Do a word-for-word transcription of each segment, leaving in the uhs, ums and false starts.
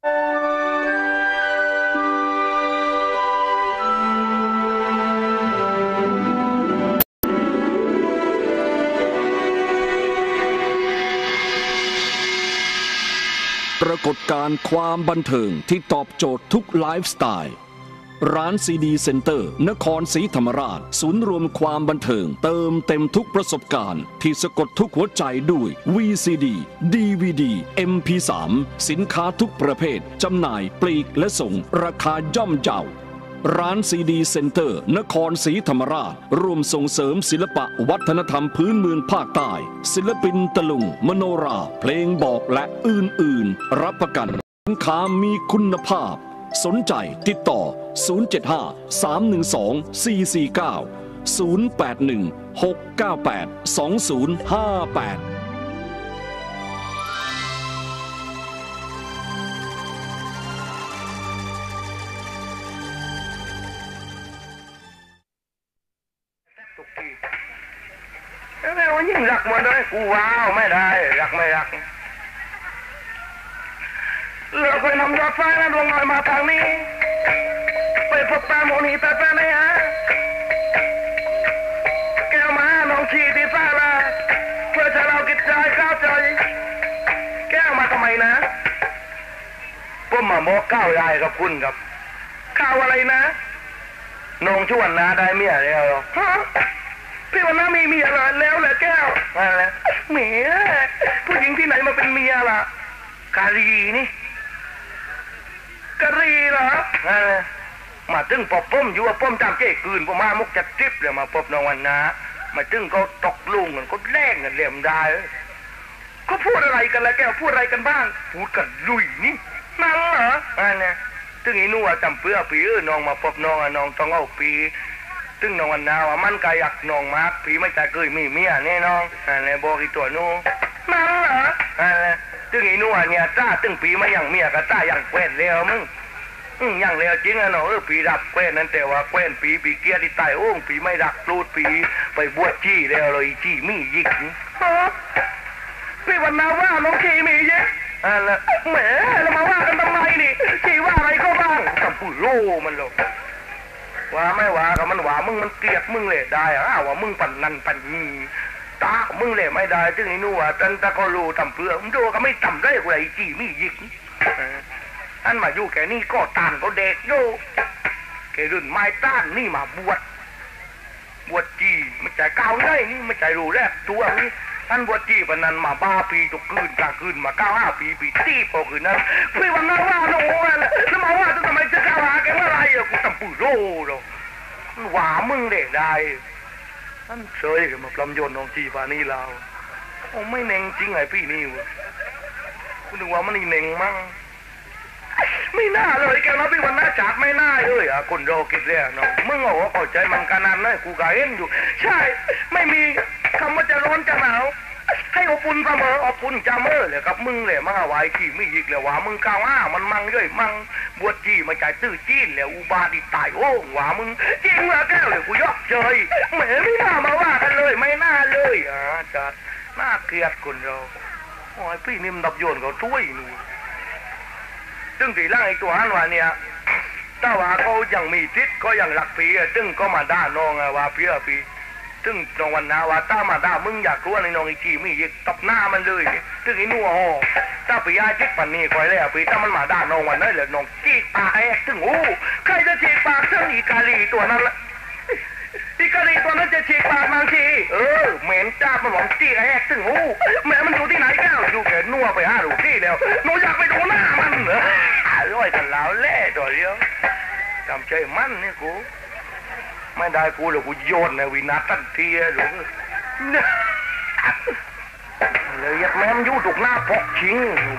ปรากฏการณ์ความบันเทิงที่ตอบโจทย์ทุกไลฟ์สไตล์ร้านซีดีเซ็นเตอร์นครศรีธรรมราชศูนย์รวมความบันเทิงเติมเต็มทุกประสบการณ์ที่สะกดทุกหัวใจด้วย วี ซี ดี ดี วี ดี เอ็ม พี สาม สินค้าทุกประเภทจำหน่ายปลีกและส่งราคาย่อมเยาร้านซีดีเซ็นเตอร์นครศรีธรรมราชร่วมส่งเสริมศิลปะวัฒนธรรมพื้นเมืองภาคใต้ศิลปินตะลุงมโนราเพลงบอกและอื่นๆรับประกันสินค้ามีคุณภาพสนใจติดต่อศูนย์ เจ็ด ห้า สาม หนึ่ง สอง สี่ สี่ เก้า ศูนย์ แปด หนึ่ง หก เก้า แปด สอง ศูนย์ ห้า แปดไม่ว่ายิ่งรักมันเลยกูว้าวไม่ได้รักไม่รักเราเคยนำยอดฟ้าและดวงน้อยมาทางนี้ไปพบตาโมนีตาตาในฮะแก้วมาน้องชีที่ฟ้าละเพื่อจะเรากิจใจก้าวใจแก้วมาทำไมนะผมมาบอกก้าวยายกับคุณครับข้าวอะไรนะน้องชวนนะได้เมียแล้วฮะพี่วันน้ามีเมียเหรอแล้วเหรอแก้วอะไรเมียผู้หญิงที่ไหนมาเป็นเมียล่ะกาลีนี่กะรีเหรอมาตึงปอบป้มอยู่ว่าป้มจำเจ๊กืนผมมามุกจัดทิพย์เลยมาปอบนวันนะมาตึงก็ตกลุงกันก็แรงกันเหลี่ยมได้เขาพูดอะไรกันแล้วแกพูดอะไรกันบ้างพูดกันลุยนี่นั่นเหรออันนี้ตึงไอ้นู่จำเปื้อปีเออน้องมาปอบน้องน้องต้องเอาปีตึงน้องวันนาว่ามันกายักน้องมากปีไม่ใจเคยมีเมียแน่น้องอันนี้บอกอีตัวนู่นั่นเหรออันนี้ตึงไอ้นู่เนี่ยจ้าตึงปีมาอย่างเมียกับจ้าอย่างแควนเลี้ยวมึงอย่างเลี้ยวจริงอะเนาะเออปีดับแควนนั่นแต่ว่าแควนปีปีเกียร์ที่ใต้โอ่งปีไม่ดักปลูดปีไปบวชจี้แล้วเลยจี้มียิกฮะพี่วันนาว่าน้องขี้มีเยอะอะไรแหมแล้วมาว่ากันทำไมนี่ขี้ว่าอะไรก็บ้างกับผู้โล่มันหรอกว่าไม่ว่ากับมันว่ามึงมันเกลียดมึงเลยได้อะว่ามึงปั่นนันปั่นนีตามึงเลยไม่ได้จึงไอ้นู่นตันตะก็รู้ทำเพื่อมึงดูก็ไม่ทำได้กูไอ้จี้มียิกอันมาอยู่แกนี่ก็ตานก็เด็กโย่แกรุ่นไม้ต้านนี่มาบวชบวชจีไม่ใจก้าวได้นี่ไม่ใจรู้แรกตัวนี่ท่านบวชจีปนันมาบ้าปีตกคืนกลางคืนมาเก้าห้าปีปีตีพอคืนนั้นพี่วันนั้นว่าโน่นแล้วมาว่าจะทำไมจะก้าวหาแกว่าอะไรอะกูทำปุ๋ยโร่หรอหวามึงเด็กได้ท่านเฉยมาปลำยนน้องจีปานี่เราโอ้ไม่เน่งจริงไงพี่นี่วะคุณนึกว่ามันนี่เน่งมั้งไม่น่าเลยแกนะพี่วันน่าจัดไม่น่าเลยอ่ะคนรอกินแล้วเนาะมึงโอ้เข้าใจมันขนาดนั้นกูก็เห็นอยู่ใช่ไม่มีคำว่าจะร้อนจะหนาวให้อบอุ่นเสมออบอุ่นจะเมื่อเลยครับมึงเลยมาไหวขี้ไม่ยิกเลยว่ามึงก้าวอ้ามันมั่งย่อยมั่งบวชจีมาจ่ายตื้อจีนแล้วอุบาดิตายโอ้ว่ามึงจริงเหรอแก้วเลยกูยกเฉยแหมไม่น่ามาว่ากันเลยไม่น่าเลยอ่ะจัดน่าเกลียดคนเราโอ้ยพี่นิ่มดับโยนเขาช่วยหนูซึ่งตีร่างไอ้ตัวฮันวาเนี่ยถ้าว่าเขายังมีทิศก็ยังรักพี่ซึ่งก็มาด่าน้องว่าพี่อะพี่ซึ่งน้องวันนาว่าถ้ามาด่ามึงอยากรู้ในน้องอีจีมียิกตบหน้ามันเลยซึ่งไอ้นู่นโอ้ถ้าพี่อาจิตปันนี่คอยแล้วพี่ถ้ามันมาด่าน้องวันนั้นเลยน้องจีปากแอกซึ่งโอ้ใครจะจีปากซึ่งอีกาลีตัวนั้นละอีกาลีตัวนั้นจะจีปากบางทีเออเหม็นจ้ามันหวังจีแอกซึ่งโอ้แม่มันอยู่ที่ไหนแก้วอยู่แก่นัวไปห้าดูที่แล้วหนูอยากไปดูหน้ามันเหรอร้อยกันแล้วแล่ตัวเดียวจำใจมันนี่กูไม่ได้กูหรอกกูโยนในวินาทันทีหรือเลยยัดแม่มยู่ถูกหน้าพกชิง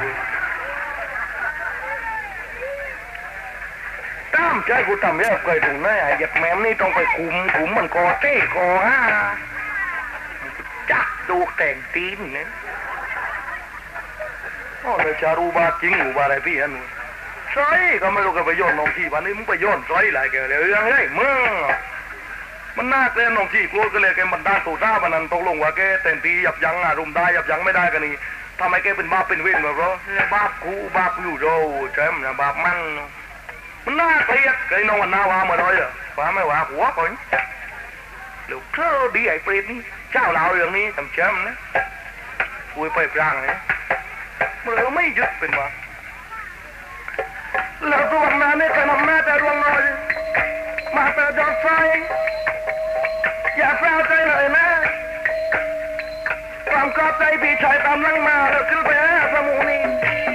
ตามใจกูทำเยอะเกินตรงนั้นไอ้ยัดแม่มนี่ต้องไปคุมคุมมันคอเต้คอห้าจักดูแต่งตีนเนี่ยโอ้เลยจารูบาจริงรูบาอะไรพี่อันนู้นใช่ก็ไม่รู้กันไปโยนน้องที่วันนี้มึงไปโยนใช่ไรแกเลยยังไงมึงมันน่าเกลียดน้องที่กูก็เลยแกมันด่าตูด่ามันนั่นตกลงว่าแกเต็มตียับยั้งอารมณ์ได้ยับยั้งไม่ได้กันนี่ทำไมแกเป็นบาปเป็นเวรแบบเราบาปกูบาปอยู่เราใช่ไหมนะบาปมั่งมันน่าเกลียดไอ้น้องมันน่าว่ามาเลยอ่ะว่าไม่ว่าหัวก่อนเดี๋ยวเธอดีไอ้เปรตนี่เจ้าเราอย่างนี้ทำเชื่อมนะคุยไปพลางเลยมันเราไม่หยุดเป็นวะแล้วดวงนั้นเนี่ยจะนำหน้าแต่ดวงน้อยมาแต่ดอกไฟอย่าแปลใจเลยนะความกอบใจพี่ชายตามลังมาแล้วขึ้นไปหาสมุนี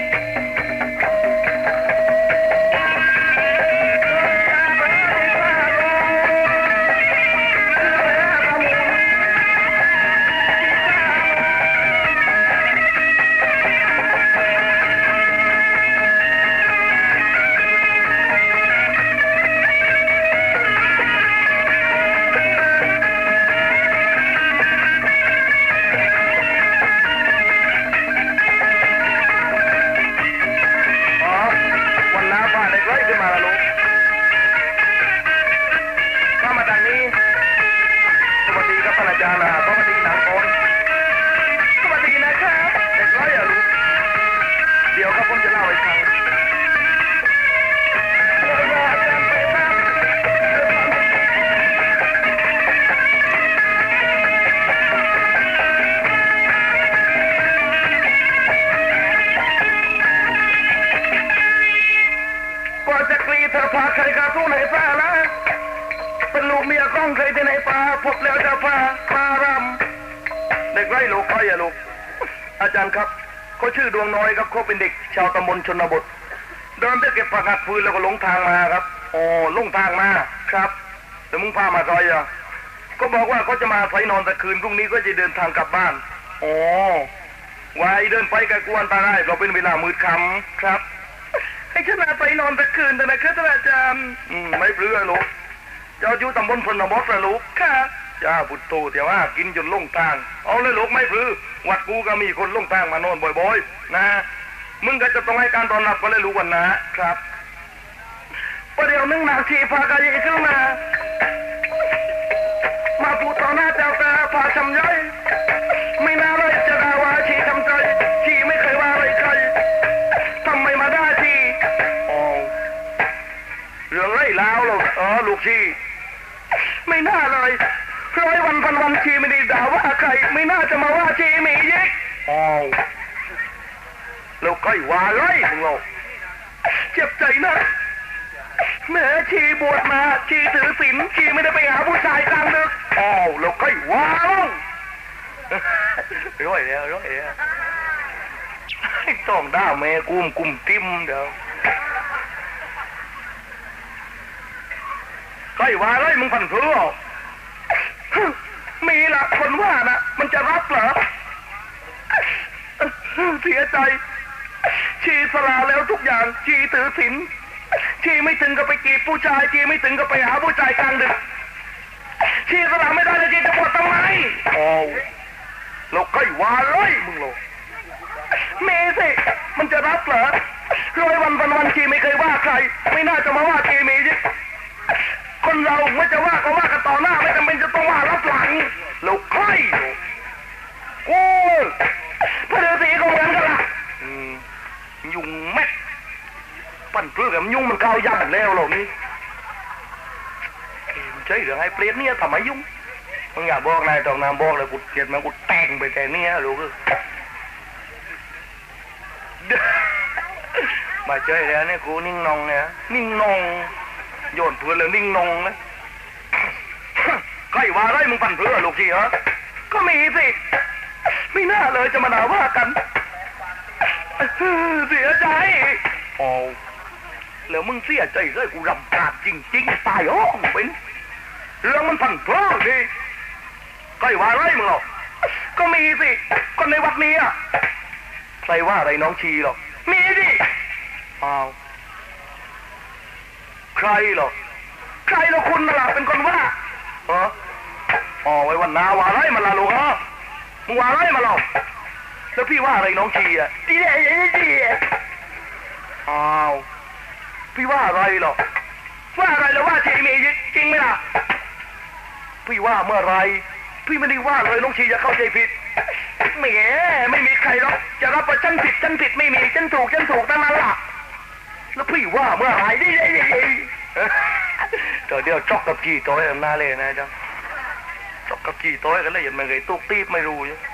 อาจารย์ครับเขาชื่อดวงน้อยครับเขาเป็นเด็กชาวตำบลชนบทเดินไปเก็บผักหักฟืนแล้วก็หลงทางมาครับอ๋อหลงทางมาครับแต่มึงพามาซอยอ่ะก็บอกว่าเขาจะมาไฟนอนแต่คืนพรุ่งนี้ก็จะเดินทางกลับบ้านอ๋อวายเดินไปไกลกวนตาได้เราเป็นเวลามืดค่ำครับให้ฉันมาไฟนอนแต่คืนแต่นะครับอาจารย์อืมไม่เปลือยลูกเจ้าอยู่ตำบลชนบทนะลูกค่ะจ้าบุตรโตเดี๋ยวว่ากินจนล่งทางเอาเลยลูกไม่พลือวัดกูก็มีคนล่งทางมานอนบ่อยๆนะมึงก็จะต้องให้การต้อนรับก็เลยรู้กันนะครับประเดี๋ยวนึงนางชีพากายขึ้นมามาพูดต่อหน้าเจ้าตาพาชำย่อยไม่น่าเลยจะด่าว่าชีทำใจชีไม่เคยว่าอะไรใครทำไมมาได้ชีอ๋อเรื่องไรแล้วหรอกอ๋อลูกชีไม่น่าเลยร้อยวันพันวันชีไม่ได้ด่าว่าใครไม่น่าจะมาว่าชีมียิกอ๋อแล้วใครว่าไรมึงเราเจ็บใจนะแม่ชีบวชมาชีถือศีลชีไม่ได้ไปหาผู้ชายกลางดึกอ๋อแล้วใครว่าร้อยแล้วร้อยแล้วต้องด่าแม่กุมกุมติ้มเดี๋ยวใครว่าไรมึงพันเพื่อมีละคนว่านะมันจะรับเหรอเสียใจชีสละแล้วทุกอย่างชีถือศีลชีไม่ถึงกับไปจีบผู้ชายชีไม่ถึงกับไปหาผู้ชายกลางดึกชีสละไม่ได้แล้วชีจะบวชทำไมโอ้เราใกล้ว่าเลยมึงโลเมสิมันจะรับเหรอร้อยวันวันวันชีไม่เคยว่าใครไม่น่าจะมาว่าชีมีจิคนเราไม่จะว่าก็ว่ากันต่อหน้าไม่จำเป็นจะต้องว่ารับหลังเราใครโอ้พระฤาษีก็เหมือนกันล่ะยุงแม็กปั่นเพื่อกับยุงมันก้าวย่ำแล้วหรอกนี่ใช่หรือไอ้เปรตเนี่ยทำไมยุงมึงอย่าบอกนายตองน้ำบอกเลยกูเกลียดมันกูแต่งไปแต่เนี่ยรู้คือมาเจอแล้วเนี่ยกูนิ่งนองเนี่ยนิ่งนองโยนเพื่อนแล้วนิ่งนองนะใครว่าไรมึงปั่นเพื่อลูกชีเหรอก็มีสิไม่น่าเลยจะมาด่าว่ากันเสียใจโอ้แล้วมึงเสียใจเลยกูรำคาญจริงๆตายโอ้เป็นเรื่องมันปั่นเพื่อดิใครว่าไรมึงหรอกก็มีสิคนในวัดนี้อ่ะใครว่าอะไรน้องชีหรอกมีดิอ้าวใครหรอใครหรอคุณน่ะล่ะเป็นคนว่าเหรออ๋อไว้วันนาว่าไรมันล่ะลูกฮะมึงว่าไรมาหรอกแล้วพี่ว่าอะไรน้องชีอ่ะดีเดีดีอ้าวพี่ว่าอะไรหรอว่าอะไรแล้วว่าชีมีจริงไหมล่ะพี่ว่าเมื่อไรพี่ไม่ได้ว่าเลยน้องชีจะเข้าใจผิดแหมไม่มีใครหรอกจะรับว่าฉันผิดฉันผิดไม่มีฉันถูกฉันถูกทั้งนั้นล่ะแล้วพี่ว่าเมื่อไหร่ดิเดี๋ยวเดี๋ยวจอกกับจีต้อยหน้าเลยนะจ๊ะจอกกับจีต้อยกันเลยยังไม่เคยตุกตีบไม่รู้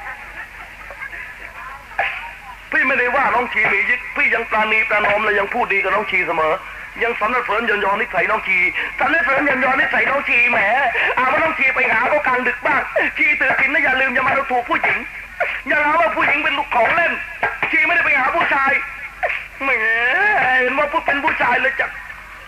พี่ไม่ได้ว่าน้องชีมียิกพี่ยังปราณีประนอมและยังพูดดีกับน้องชีเสมอยังสรรเสริญยนยอนิสัยน้องชีสรรเสริญยนยอนิสัยน้องชีแหมอาว่าน้องชีไปหาเขากลางดึกบ้างชีตื่นสินนะอย่าลืมอย่ามาดูถูกผู้หญิงอย่าหาว่าผู้หญิงเป็นลูกของเล่นชีไม่ได้ไปหาผู้ชายแหมเห็นว่าพูดเป็นผู้ชายเลยจัก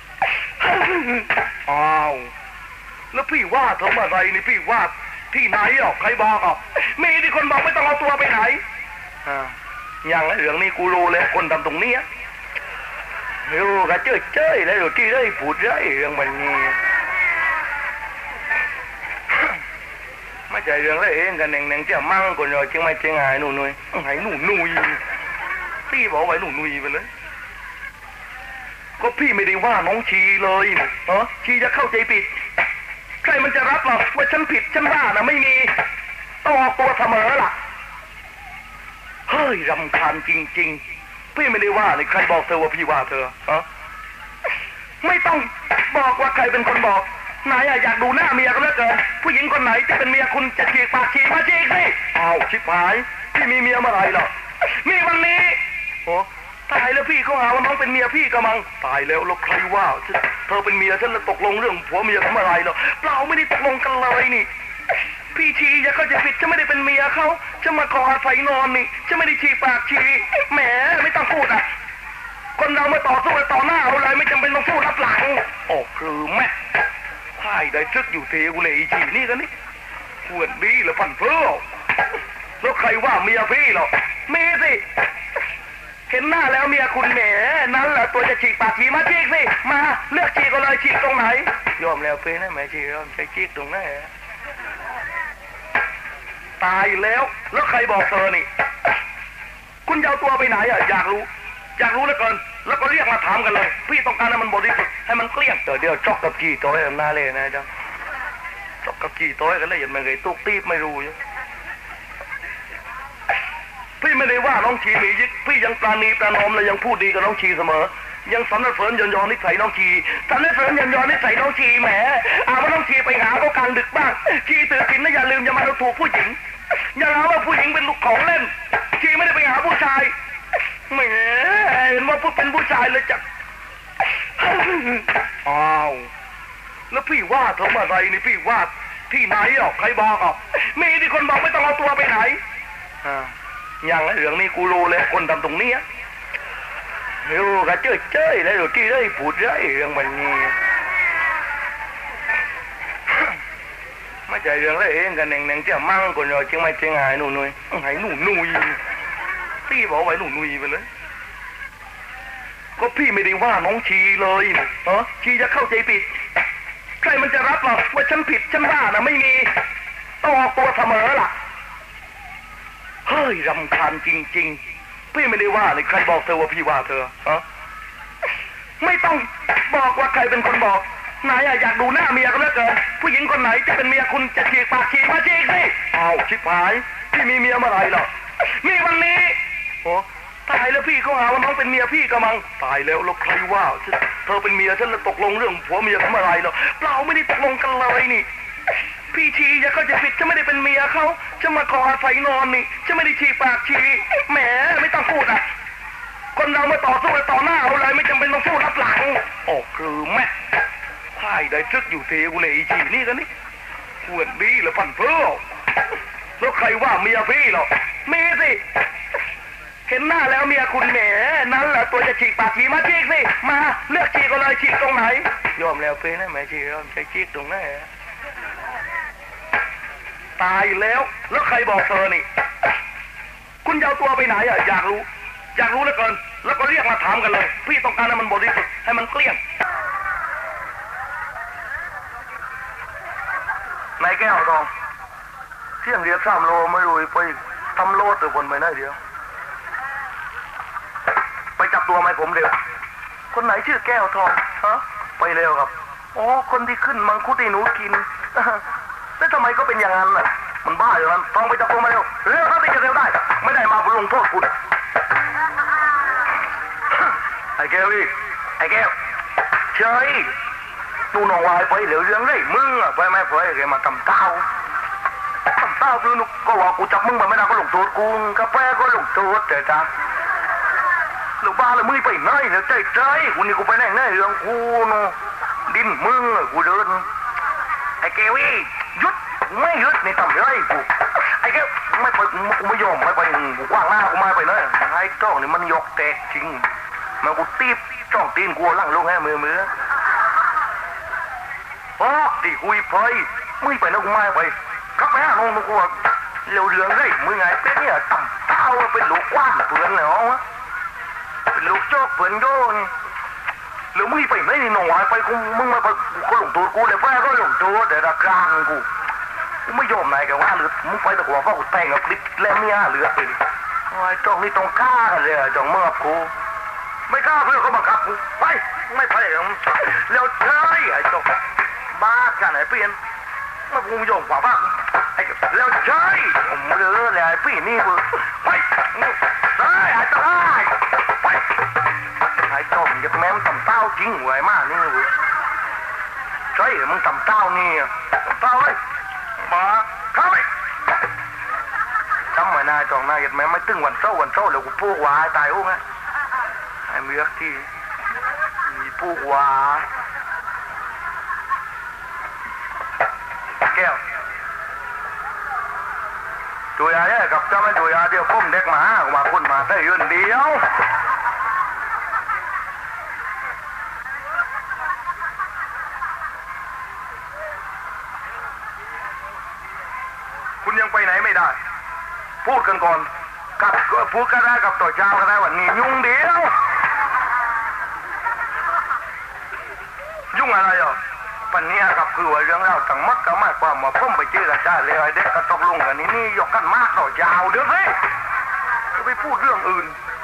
อ้าวแล้วพี่ว่าทำอะไรนี่พี่ว่าที่ไหนหรอกใครบอกอ่ะมีที่คนบอกไม่ต้องเอาตัวไปไหนอ่าอย่างเรื่องนี้กูรู้เลยคนทำตรงนี้เดี๋ยวก็เจ้ยเจ้ยแล้วเดี๋ยวที่ได้พูดได้เรื่องมันนี้ไม่ใช่เรื่องอะไรเองกันเน่งเน่งเจ้ามั่งคนเราจริงไม่จริงหายหนูนุยหายหนูนุยพี่บอกไว้หนูนุยไปเลยก็พี่ไม่ได้ว่าน้องชีเลยเออชีจะเข้าใจผิดใครมันจะรับหรอว่าฉันผิดฉันว่านะไม่มีต้องออกตัวเสมอล่ะเฮ้ยรำคาญจริงๆพี่ไม่ได้ว่าเลยใครบอกเธอว่าพี่ว่าเธอฮะไม่ต้องบอกว่าใครเป็นคนบอกนายอยากดูหน้าเมียก็แล้วเกินผู้หญิงคนไหนที่เป็นเมียคุณจะฉีกปากฉีกมาฉีกสิอ้าวชิบหายพี่มีเมียเมื่อไหร่หรอมีวันนี้โอ้ตายแล้วพี่เขาหาว่าน้องเป็นเมียพี่กำลังตายแล้วแล้วใครว่าเธอเป็นเมียฉันแล้วตกลงเรื่องผัวเมียเขาเมื่อไหร่หรอเปล่าไม่ได้ตกลงกันเลยนี่พี่ชีจะเข้าใจผิดจะไม่ได้เป็นเมียเขาจะมาขออาศัยนอนนี่จะไม่ได้ฉีกปากฉีกแหมไม่ต้องพูดอ่ะคนเรามาต่อสู้ต่อหน้าเอาเลยไม่จำเป็นต้องพูดรับหลังโอ้คือแม่พ่ายได้ซึกอยู่เทกูเลยจีนี่กันนี่ควรดีหรือพันเพื่อแล้วใครว่าเมียพี่หรอมีสิเห็นหน้าแล้วเมียคุณแหมนั้นแหละตัวจะฉีกปากฉีกมาฉีกสิมาเลือกฉีกก็เลยฉีกตรงไหนยอมแล้วพี่นะแม่ฉีกยอมใช้ฉีกตรงไหนตายแล้วแล้วใครบอกเธอนี่คุณจะเอาตัวไปไหนอ่ะอยากรู้อยากรู้เหลือเกินแล้วก็เรียกมาถามกันเลยพี่ต้องการให้มันบริสุทธิ์ให้มันเกลี้ยงเดี๋ยวเดี๋ยวจอกกับจีต้อยหน้าเลยนะจ๊ะจอกกับจีต้อยกันเลยยังไม่เคยตุกตีบไม่รู้พี่ไม่ได้ว่าน้องชีมียิกพี่ยังปราณีประนอมและยังพูดดีกับน้องชีเสมอยังสรรเสริญยนยอนิสัยน้องชีสรรเสริญยนยอนิสัยน้องชีแหมอาว่าน้องชีไปหาเขากลางดึกบ้างชีตื่นสินนะอย่าลืมอย่ามาดูถูกผู้หญิงอย่าหาว่าผู้หญิงเป็นลูกของเล่นชีไม่ได้ไปหาผู้ชายแหมเห็นว่าพูดเป็นผู้ชายเลยจักอ้าวแล้วพี่ว่าทำอะไรนี่พี่ว่าที่ไหนหรอกใครบอกอ่ะมีที่คนบอกไม่ต้องเอาตัวไปไหนอ่าอย่างเรื่องนี้กูรู้เลยคนทำตรงนี้เดี๋ยวก็เจ้ยเจ้ยแล้วเดี๋ยวที่ได้พูดได้เรื่องมันนี้ไม่ใช่เรื่องอะไรเองกันเน่งเน่งเจ้ามั่งคนเราจริงไม่จริงหายหนูนุยหายหนูนุยพี่บอกไว้หนูนุยไปเลยก็พี่ไม่ได้ว่าน้องชีเลยเออชีจะเข้าใจผิดใครมันจะรับหรอว่าฉันผิดฉันว่านะไม่มีต้องออกตัวเสมอล่ะเฮ้ยรำคาญจริงๆพี่ไม่ได้ว่าเลยใครบอกเธอว่าพี่ว่าเธอฮะไม่ต้องบอกว่าใครเป็นคนบอกนายอยากดูหน้าเมียก็แล้วเกินผู้หญิงคนไหนที่เป็นเมียคุณจะฉีกปากฉีกมาฉีกสิอ้าวชิบหายพี่มีเมียเมื่อไหร่หรอมีวันนี้โอ้ตายแล้วพี่เขาหาว่าน้องเป็นเมียพี่กำลังตายแล้วแล้วใครว่าเธอเป็นเมียฉันแล้วตกลงเรื่องผัวเมียเขาเมื่อไหร่หรอเปล่าไม่ได้ตกลงกันเลยนี่พี่ชีจะเข้าใจผิดจะไม่ได้เป็นเมียเขาจะมาขออาศัยนอนนี่จะไม่ได้ฉีกปากฉีกแหมไม่ต้องพูดอ่ะคนเรามาต่อสู้ต่อหน้าเอาเลยไม่จำเป็นต้องพูดรับหลังโอ้คือแม่พ่ายได้ซึกอยู่เทกูเลยจีนี่กันนี่ควรดีหรือพันเพื่อแล้วใครว่าเมียพี่หรอมีสิเห็นหน้าแล้วเมียคุณแหมนั้นแหละตัวจะฉีกปากฉีกมาฉีกสิมาเลือกฉีกก็เลยฉีกตรงไหนยอมแล้วพี่นะแม่ฉีกยอมใช้ฉีกตรงไหนตายแล้วแล้วใครบอกเธอนี่คุณจะเอาตัวไปไหนอ่ะอยากรู้อยากรู้เหลือเกินแล้วก็เรียกมาถามกันเลยพี่ต้องการให้มันบริสุทธิ์ให้มันเกลี้ยงนายแก้วทองเที่ยงเรียกสามโลไม่รู้ไปทำโลดตัวบนไปไหนเดียวไปจับตัวไหมผมเร็วคนไหนชื่อแก้วทองฮะไปเร็วครับอ๋อคนที่ขึ้นมังคุดให้หนูกินแล้วทำไมก็เป็นอย่างนั้นล่ะมันบ้าอยู่นั้นต้องไปจับตัวมาเร็วเร็วถ้าที่จะเร็วได้ไม่ได้มาลงโทษคุณไอ้แก้วอีกไอ้แก้วเฉยตูนองวายไปเหลียวเรื่องเลยมึงอะไปไม่ไปแกมาทำเต้าทำเต้าคือนุกก็ว่ากูจับมึงไปไม่ได้ก็ลงโทษกูกาแฟก็ลงโทษแต่จ้าลูกบ้าเลยมึงไปไหนเนี่ยใจใจกูนี่กูไปไหนไหนเรื่องกูเนาะดินมึงกูเดินไอ้แก้วอีหยุดไม่หยุดในทำไรกูไอ้แก้วไม่ไปกูไม่ยอมไม่ไปกูกว้างหน้ากูไม่ไปเลยไอ้จ้องนี่มันยกแตกจริงมากูตีบจ้องตีนกูลั่งลงให้มือมือโอ้ดิคุยไปมึงไปนะกูไม่ไปครับแม่น้องกูเร็วเรืองเลยมึงไงเป็นเนี่ยต่ำเท้าเป็นลูกกว้านเปลือนเหรอวะเป็นลูกโจ๊กเปลือนโย่นี่หรือมึงไปไหนนี่น้องวายไปกูมึงมาไปกูหลงตัวกูเลยแม่ก็หลงตัวเดี๋ยวกลางกูกูไม่ยอมไหนกันว่าหรือมึงไปตะกัวว่ากูแต่งกับคลิปแล้วเมียเหลือไปไอ้จ้องนี่ต้องกล้าเลยจ้องเมื่อกูไม่กล้าเพื่อเขาบังคับกูไปไม่ไปแล้วเฉยไอ้จ้องบ้ากันไอ้เปลี่ยนมากูยอมกว่าบ้าไอ้แล้วเฉยผมเลือเลยไอ้พี่นี่กูไปไอ้ไอ้ตายไปไอ้จ้องจะแม่มึงทำเต้าจริงไว้มากนี่กูเฉยมึงทำเต้านี่ทำเต้าเลยมาเข้าไปจำไว้นายจ้องนายแม่ไม่ตึงวันเศร้าวันเศร้าแล้วกูพูดว่าตายโอ้ไงไอ้เมือกที่มีผู้ว่าแก้วดูยาเนี่ยกับเจ้าไม่ดูยาเดียวพุ่มเด็กมามาคุณมาได้ยืนเดียวคุณยังไปไหนไม่ได้พูดกันก่อนกับพูดก็ได้กับต่อเจ้าก็ได้วันนี้ยุ่งเดียวยุ่งอะไรอ่ะปัญญากับคือว่าเรื่องเราทั้งมัดก็มากกว่ามาพุ่มไปเจอกันจ้าเลยไอ้เด็กก็ตกลงกันนี่นี่ยกกันมากต่อยาวเดี๋ยวสิจะไปพูดเรื่องอื่น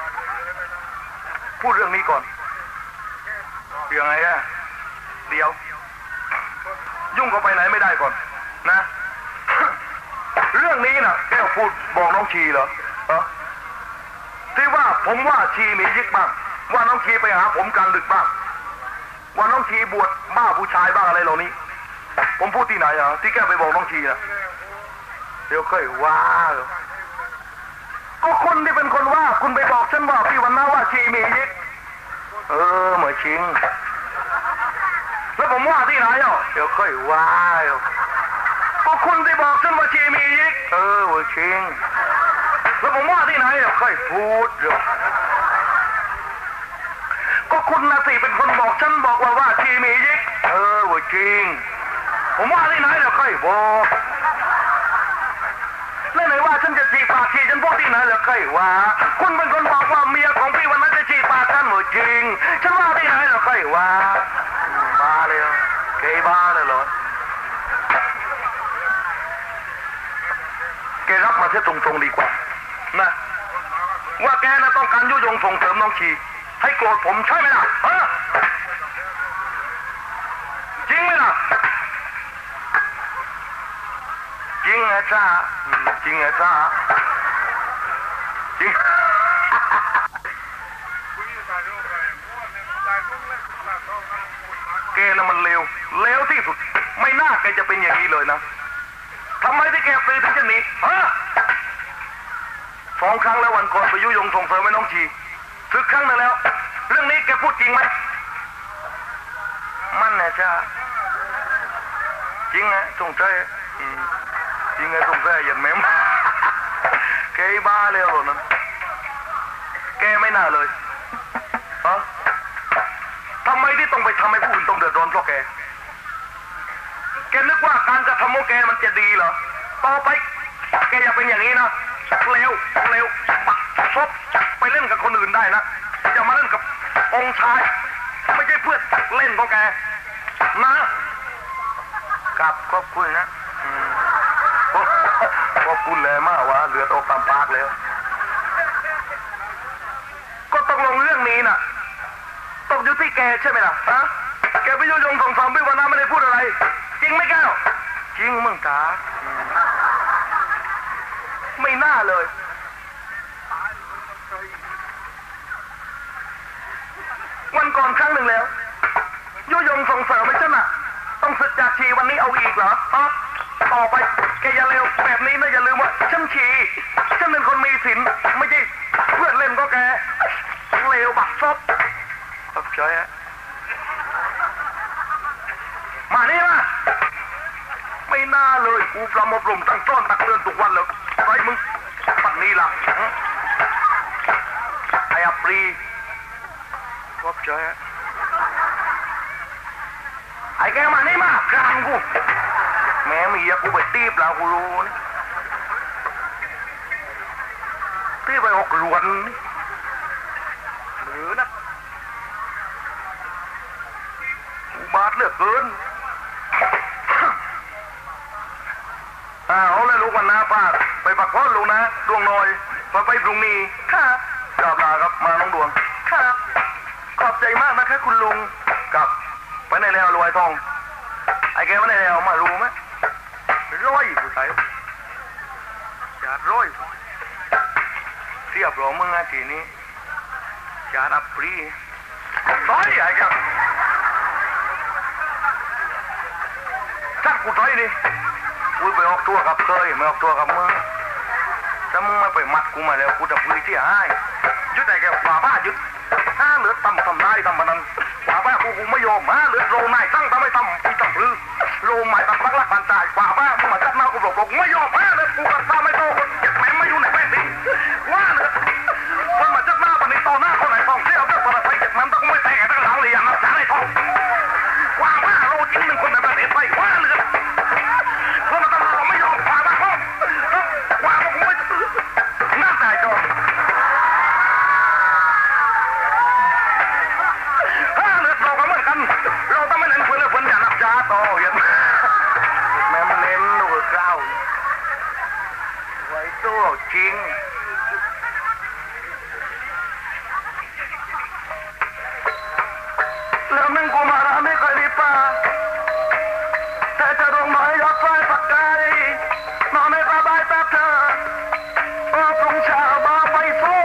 พูดเรื่องนี้ก่อนเรื่องอะไรอ่ะเดี๋ยวยุ่งก็ไปไหนไม่ได้ก่อนนะเรื่องนี้นะแกพูดบอกน้องชีเหรอเออที่ว่าผมว่าชีมียิกบ้างว่าน้องชีไปหาผมกลางดึกบ้างว่าน้องชีบวชบ้าผู้ชายบ้างอะไรเหล่านี้ผมพูดที่ไหนอ่ะที่แกไปบอกน้องชีนะเดี๋ยวค่อยว่าก็คุณที่เป็นคนว่าคุณไปบอกฉันว่าพี่วันน้าว่าชีมียิกเออเหมือนชิงแล้วผมว่าที่ไหนอ่ะเดี๋ยวค่อยว่าก็คุณที่บอกฉันว่าชีมียิกเออเหมือนชิงแล้วผมว่าที่ไหนเดี๋ยวค่อยพูดเดี๋ยวก็คุณนะสิเป็นคนบอกฉันบอกว่าว่าชีมียิกเออว่าจริงผมว่าที่ไหนเดี๋ยวค่อยบอกแล้วไหนว่าฉันจะจีบปากชีฉันพูดที่ไหนเดี๋ยวค่อยว่าคุณเป็นคนบอกว่าเมียของพี่วันนั้นจะจีบปากฉันว่าจริงฉันว่าที่ไหนเดี๋ยวค่อยว่าบ้าเลยเกย์บ้าเลยเหรอแกรับมาเสียตรงๆดีกว่านะว่าแกน่ะต้องการยุยงส่งเสริมน้องชีให้โกรธผมใช่ไหมล่ะฮะจริงไหมล่ะจริงไงจ้าจริงไงจ้าจริงแกน่ะมันเลวเลวที่สุดไม่น่าแกจะเป็นอย่างนี้เลยนะทำไมที่แกซื้อถึงจะหนีฮะสองครั้งแล้ววันก่อนไปยุยงส่งเสริมให้น้องชีสึกครั้งนึงแล้วเรื่องนี้แกพูดจริงไหมมันนะจ้าจริงไงสงสัยจริงไงสงสัยอย่างแม่มแกบ้าเลยหรอนั้นแกไม่น่าเลยฮะทำไมที่ต้องไปทำให้ผู้อื่นต้องเดือดร้อนเพราะแกแกนึกว่าการกระทำของแกมันจะดีเหรอต่อไปแกอย่าเป็นอย่างนี้นะเร็วเร็วปักซบไปเล่นกับคนอื่นได้นะอย่ามาเล่นกับองค์ชายไม่ใช่เพื่อนเล่นของแกนะกลับขอบคุณนะขอบคุณเลยมากวะเหลือตกตามปากแล้วก็ตกลงเรื่องนี้นะตกอยู่ที่แกใช่ไหมล่ะฮะแกไปยุยงส่งเสริมพี่วันนั้นไม่ได้พูดอะไรจริงไหมแก้วจริงมึงตาไม่น่าเลยวันก่อนครั้งหนึ่งแล้วยุยงส่งเสริมไม่ใช่ไหมต้องศึกจากชีวันนี้เอาอีกเหรอต่อไปแกอย่าเลวแบบนี้นะอย่าลืมว่าฉันชีฉันเป็นคนมีศีลไม่ใช่เพื่อนเล่นก็แกเลวบักซบขอบใจฮะมานี่มาไม่น่าเลยกูปลอมอบรมตั้งต้นตักเตือนทุกวันเลยไรมึงปัดนี้ล่ะไอ้อัปรีขอบใจฮะไอ้แกมานี่มากลางกูแม่มีอะกูไปตีบแล้วกูรู้นะตีไปออกล้วนหรือนะกูบาดเหลือเกินอ้าวเลยลูกวันน้าป้าไปปักพ้นลูกนะดวงน้อยมาไปพรุ่งนี้ครับกลับลาครับมาน้องดวงครับขอบใจมากนะครับคุณลุงกลับไปในแล้วรวยทองไอ้แกไม่ได้แล้วมารู้ไหมร้อยผู้ชายจะร้อยเสียบหลงมึงอาทีนี้จะรับปรีร้อยไอ้แกถ้ากูร้อยดิกูไปออกตัวกับเคยไม่ออกตัวกับมึงถ้ามึงไม่ไปมัดกูมาแล้วกูจะปรีที่หายยึดไอ้แกป่าบ้ายึดห้าเหลือต่ำทำได้ทำมันนั้นป่าบ้ากูกูไม่ยอมห้าเหลือโรนายตั้งทำไม่ทำอีต่ำปรือโลมหมายตับลักลักปันจ่ายกว่าบ้ามึงมาจับหน้ากูหลบหลบไม่ยอมแพ้เลยกูกับตาไม่โตคนเก็บแม่ไม่อยู่ในแม่ดิว่าเลยมันมาจับหน้าปันนี้ต่อหน้าคนไหนต้องเที่ยวเจ้าปลาไทยเก็บมันต้องไม่แตกตั้งหลังเลยอย่างนับช้าในท้องว่าบ้าโลจริงหนึ่งคนในประเทศไทยว่าเลยเพราะมันตลอดไม่ยอมว่าบ้าห้องว่ามึงไม่น่าตายจอห้าเลือดเราก็เหมือนกันเราต้องไม่เล่นเพื่อนเลยเพื่อนอย่านับช้าต่ออย่างแม่มันเล่นลูกเก้าไว้ตัวจริงแล้วมึงกูมาแล้วไม่เคยรีบป่าแต่จะลงมาให้ยอดไฟปักไก่นอนในผ้าใบแป๊บเธอโอ้ปรุงชามาไปสู้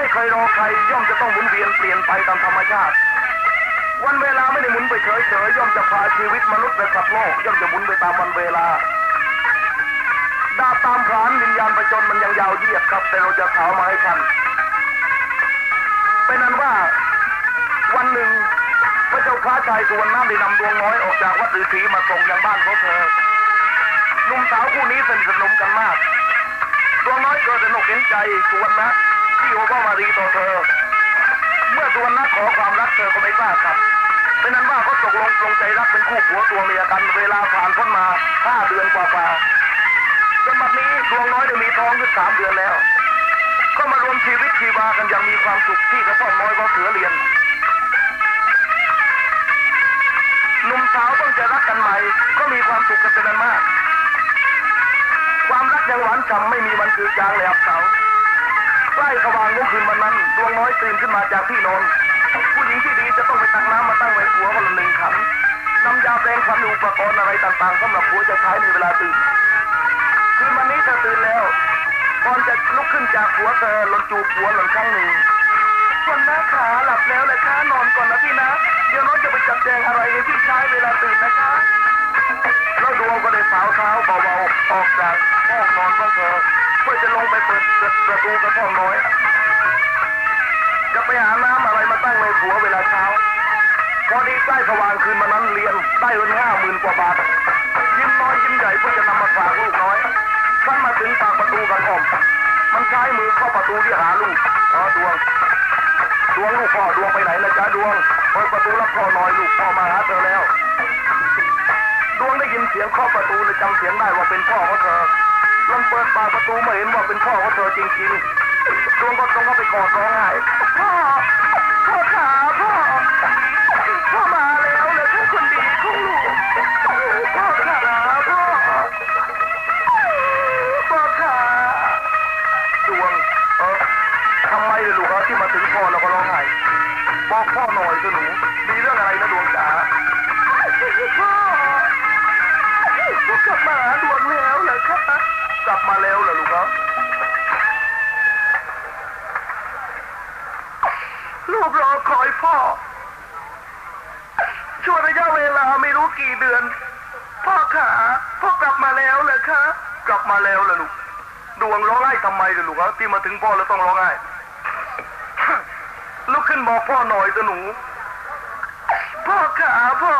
เคยรอใครย่อมจะต้องหมุนเวียนเปลี่ยนไปตามธรรมชาติวันเวลาไม่ได้หมุนไปเฉยๆย่อมจะพาชีวิตมนุษย์และสัตว์โลกย่อมจะหมุนไปตามวันเวลาดาบตามพรานวิญญาณประจนมันยังยาวเหยียดครับแต่เราจะสาวมาให้ทันเป็นนั้นว่าวันหนึ่งพระเจ้าข้าชายสุวรรณได้นำดวงน้อยออกจากวัดฤาษีมาส่งยังบ้านของเธอหนุ่มสาวคู่นี้สนิทสนมกันมากดวงน้อยเกิดเป็นอกเห็นใจสุวรรณที่โอภามารีต่อเธอเมื่อสุวรรณขอความรักเธอก็ไม่กล้าขัดเป็นนั้นว่าเขาตกลงปลงใจรักเป็นคู่ผัวตัวเมียกันเวลาผ่านพ้นมาห้าเดือนกว่าๆจนบัดนี้ดวงน้อยได้มีท้องขึ้นสามเดือนแล้วก็มารวมชีวิตชีวากันอย่างมีความสุขที่กระท่อมน้อยก็เสือเรียนหนุ่มสาวต้องจะรักกันใหม่ก็มีความสุขกันเป็นอันมากความรักยังหวานฉ่ำไม่มีวันจืดจางเลยครับสาวใกล้สว่างของคืนวันนั้นดวงน้อยตื่นขึ้นมาจากที่นอนผู้หญิงที่ดีจะต้องไปตักน้ำมาตั้งไว้หัวคนละหนึ่งขันน้ำยาแปรงฟันอุปกรณ์อะไรต่างๆสำหรับผัวจะใช้ในเวลาตื่นคืนวันนี้เธอตื่นแล้วก่อนจะลุกขึ้นจากหัวเธอหล่นจูบหัวหล่นครั้งหนึ่งคนหน้าขาหลับแล้วเลยค่ะนอนก่อนนะพี่นะเดี๋ยวน้องจะไปจัดแจงอะไรในที่ใช้เวลาตื่นนะคะแล้วดวงก็ได้สาวเท้าเบาๆออกจากห้องนอนของเธอเพื่อจะลงไปเปิดประตูกระท่อมน้อยจะไปหาน้ำอะไรมาตั้งในหัวเวลาเช้าพอดีใกล้สว่างคืนมานั้นเรียนได้เงินห้าหมื่นกว่าบาทยิ้มน้อยยิ้มใหญ่เพื่อจะนำมาฝากลูกน้อยขั้นมาถึงปากประตูกระท่อมมันใช้มือเข้าประตูที่หาลูกอ๋อดวงดวงลูกพ่อดวงไปไหนนะจ๊ะดวงเปิดประตูรับพ่อหน่อยลูกพ่อมาหาเธอแล้วดวงได้ยินเสียงเคาะประตูเลยจำเสียงได้ว่าเป็นพ่อของเธอลองเปิดปากประตูมาเห็นว่าเป็นพ่อของเธอจริงๆดวงก็ต้องเข้าไปกอดร้องไห้พ่อพ่อขาพ่อพ่อมาแล้วเลยแค่คนดีของลูกพ่อขาพ่อพ่อขาดวงเออทำไมเลยลูกที่มาถึงพ่อแล้วก็ร้องไห้บอกพ่อหน่อยสิหนูมีเรื่องอะไรนะดวงจ๋าพ่อพ่อกลับมาหาดวงแล้วเหรอครับกลับมาแล้วเหรอลูกครับลูกรอคอยพ่อช่วงระยะเวลาไม่รู้กี่เดือนพ่อขาพ่อกลับมาแล้วเหรอคะกลับมาแล้วเหรอลูกดวงร้องไห้ทำไมเลยลูกครับที่มาถึงพ่อแล้วต้องร้องไห้ลุกขึ้นบอกพ่อหน่อยสิหนูพ่อขาพ่อ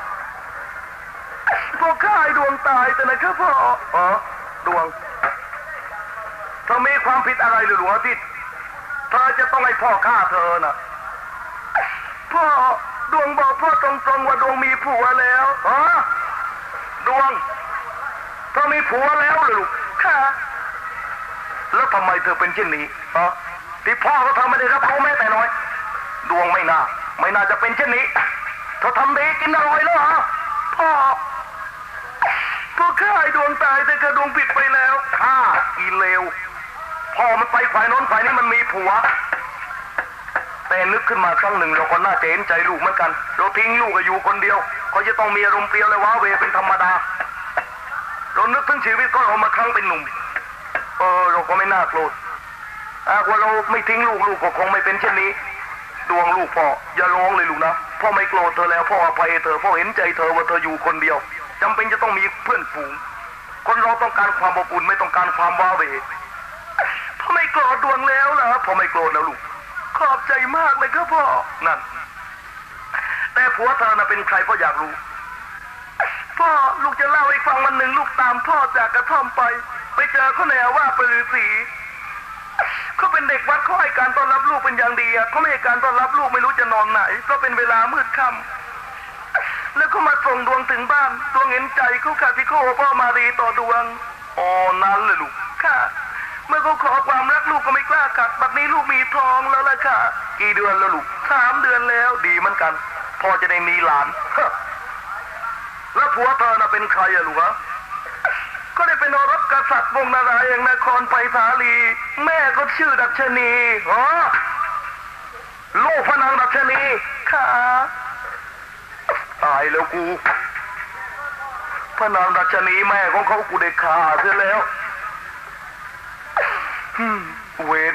พ่อฆ่าไอ้ดวงตายแต่นะครับพ่ออ๋อดวงเธอมีความผิดอะไรหรือหลวงที่เธอจะต้องให้พ่อฆ่าเธอน่ะพ่อดวงบอกพ่อตรงๆว่าดวงมีผัวแล้วอ๋อดวงเธอมีผัวแล้วหรือลูกค่ะแล้วทำไมเธอเป็นเช่นนี้อ๋อที่พ่อเขาทำไม่ได้รับรู้แม้แต่น้อยดวงไม่น่าไม่น่าจะเป็นเช่นนี้เธอทำดีกินอร่อยแล้วเหรอพ่อพ่อฆ่าไอ้ดวงตายแต่กระดวงผิดไปแล้วฆ่าอีเลวพ่อมันไปฝ่ายโน้นฝ่ายนี้มันมีผัวแต่นึกขึ้นมาครั้งหนึ่งเราก็น่าจะเห็นใจลูกเหมือนกันเราทิ้งลูกอยู่คนเดียวเขาจะต้องมีอารมณ์เปรี้ยวและว้าเวเป็นธรรมดาเรานึกถึงชีวิตก็เรามาครั้งเป็นหนุ่มเออเราก็ไม่น่าโกรธหากว่าเราไม่ทิ้งลูกลูกก็คงไม่เป็นเช่นนี้ดวงลูกพ่ออย่าร้องเลยลูกนะพ่อไม่โกรธเธอแล้วพ่ออภัยเธอพ่อเห็นใจเธอว่าเธออยู่คนเดียวจำเป็นจะต้องมีเพื่อนฝูงคนเราต้องการความอบอุ่นไม่ต้องการความว้าเหวพ่อไม่โกรธดวงแล้วเหรอพ่อไม่โกรธแล้วลูกขอบใจมากเลยครับพ่อนั่นแต่ผัวเธอน่ะเป็นใครพ่ออยากรู้พ่อลูกจะเล่าให้ฟังวันหนึ่งลูกตามพ่อจากกระท่อมไปไปเจอเขาในอาว่าปฤาษีเขาเป็นเด็กวัดเขาให้การต้อนรับลูกเป็นอย่างดีอ่ะเขาไม่ให้การต้อนรับลูกไม่รู้จะนอนไหนเพราะเป็นเวลามืดค่ำแล้วก็มาส่งดวงถึงบ้านดวงเห็นใจเขาค่ะที่เขาพ่อมารีต่อดวงอ๋อนั้นเลยลูกค่ะเมื่อเขาขอความรักลูกก็ไม่กล้าขัดบัดนี้ลูกมีท้องแล้วล่ะค่ะกี่เดือนแล้วลูกสามเดือนแล้วดีเหมือนกันพ่อจะได้มีหลานแล้วผัวเธอน่ะเป็นใครอะลูกฮะก็ได้เป็นนรกกษัตริย์วงนารายณ์นครไผ่สาลีแม่ก็ชื่อดัชนีอ๋อลูกพระนางดัชนีค่ะตายแล้วกูพระนางดัชนีแม่ของเขากูได้ฆ่าเสียแล้วเวรอ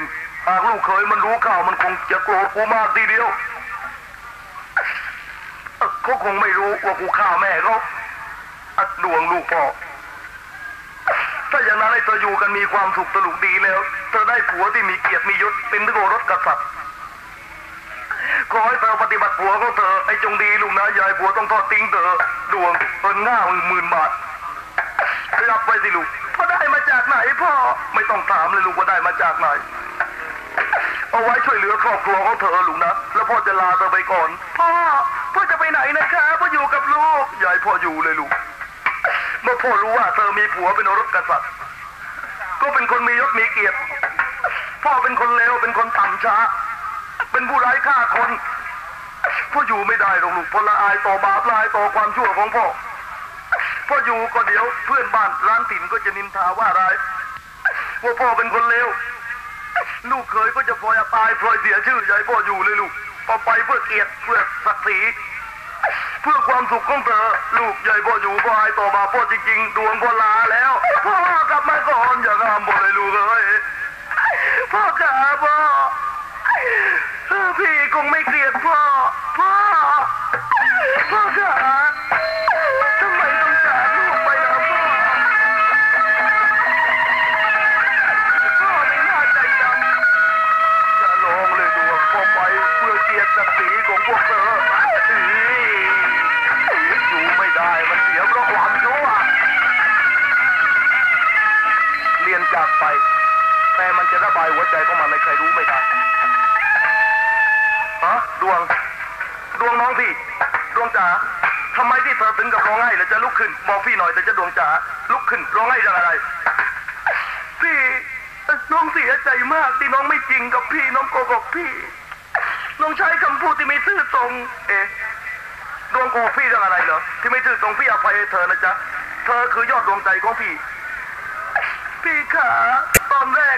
หากลูกเคยมันรู้ข่าวมันคงจะโกรธกูมากทีเดียวเขาคงไม่รู้ว่ากูฆ่าแม่เขาอัดดวงลูกพ่อถ้าอย่างนั้นให้เธออยู่กันมีความสุขสนุกดีแล้วเธอได้ผัวที่มีเกียรติมียศเป็นโอรสกษัตริย์ขอให้เธอปฏิบัติผัวของเธอไอ้จงดีลูกนะยายผัวต้องทอดทิ้งเธอดวงเงินง่าหมื่นบาทรับไปสิลูกพ่อได้มาจากไหนพ่อไม่ต้องถามเลยลูกว่าได้มาจากไหนเอาไว้ช่วยเหลือครอบครัวของเธอลูกนะแล้วพ่อจะลาเธอไปก่อนพ่อพ่อจะไปไหนนะคะพ่ออยู่กับลูกยายพ่ออยู่เลยลูกเมื่อพ่อรู้ว่าเธอมีผัวเป็นโอรสกษัตริย์ก็เป็นคนมียศมีเกียรติพ่อเป็นคนเลวเป็นคนต่ำช้าเป็นผู้ร้ายฆ่าคนพ่ออยู่ไม่ได้หรอกลูกพ่อละอายต่อบาปละอายต่อความชั่วของพ่อพ่ออยู่ก็เดี๋ยวเพื่อนบ้านร้านถิ่นก็จะนินทาว่าร้ายว่าพ่อเป็นคนเลวลูกเคยก็จะพลอยตายพลอยเสียชื่อยายพ่ออยู่เลยลูกพอไปเพื่อเกียรติเพื่อศักดิ์ศรีเพื่อความสุขของเธอลูกยายพ่ออยู่พ่ออายต่อบาปพ่อจริงๆดวงพ่อลาแล้วพ่อกลับมาก่อนอย่าห้ามบ่เลยลูกเอ้ยพ่อขาพ่อพี่คงไม่เกลียดพ่อพ่อพ่อขาทำไมต้องจากลูกไปล่ะพ่อพ่อไม่น่าใจดำอย่าร้องเลยดวงพ่อไปเพื่อเกียรติศักดิ์ศรีของพวกเธออยู่ไม่ได้มันเสียเพราะความชั่วเรียนจากไปแต่มันจะระบายหัวใจของมันในใครรู้ไม่ได้ฮะดวงดวงน้องพี่ดวงจ๋าทำไมที่เธอถึงกับร้องไห้แล้วจะลุกขึ้นบอกพี่หน่อยแต่จะดวงจ๋าลุกขึ้นร้องไห้เรื่องอะไรพี่น้องเสียใจมากที่น้องไม่จริงกับพี่น้องโกหกพี่น้องใช้คำพูดที่ไม่ซื่อตรงเอ๊ะดวงโกหกพี่เรื่องอะไรเหรอที่ไม่ซื่อตรงพี่อภัยเธอนะจ๊ะเธอคือยอดดวงใจของพี่พี่ขาตอนแรก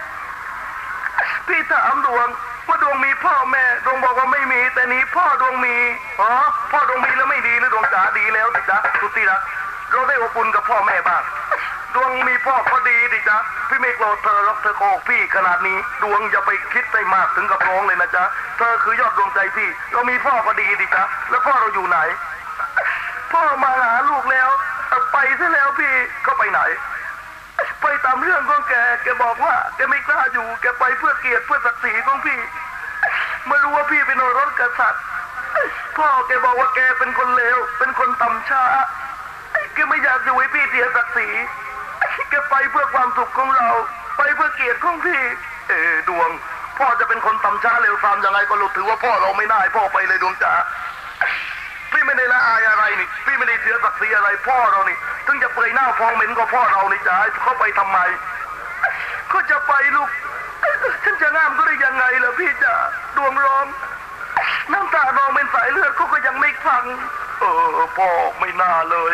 พี่ถามดวงว่าดวงมีพ่อแม่ดวงบอกว่าไม่มีแต่นี้พ่อดวงมีอ๋อพ่อดวงมีแล้วไม่ดีหรือดวงจ๋าดีแล้วดิจ๊ะสุดที่รักเราได้อบอุ่นกับพ่อแม่บ้างดวงมีพ่อก็ดีดิจ๊ะพี่ไม่โกรธเธอหรอกเธอโกหกพี่ขนาดนี้ดวงอย่าไปคิดได้มากถึงกับร้องเลยนะจ๊ะเธอคือยอดดวงใจพี่เรามีพ่อก็ดีดิจ๊ะแล้วพ่อเราอยู่ไหนพ่อมาหาลูกแล้วไปซะแล้วพี่ก็ไปไหนไปตามเรื่องของแกแกบอกว่าแกไม่กล้าอยู่แกไปเพื่อเกียรติเพื่อศักดิ์ศรีของพี่มารู้ว่าพี่เป็นโอรสกษัตริย์พ่อแกบอกว่าแกเป็นคนเลวเป็นคนต่ำช้าแกไม่อยากอยู่ให้พี่เสียศักดิ์ศรีแกไปเพื่อความสุขของเราไปเพื่อเกียรติของพี่เออดวงพ่อจะเป็นคนต่ำช้าเลวทรามยังไงก็รู้ถือว่าพ่อเราไม่น่าให้พ่อไปเลยดวงจ๋าพี่ไม่ได้ละอายอะไรนี่พี่ไม่ได้เสียศักดิ์ศรีอะไรพ่อเรานี่ถึงจะเปื่อยหน้าฟองเหม็นก็พ่อเรานี่จ๋าเขาไปทำไมเขาจะไปลูกฉันจะงามก็ได้ยังไงล่ะพี่จ๋าดวงร้องน้ำตานองเป็นสายเลือดเขาก็ยังไม่ฟังเออพ่อไม่น่าเลย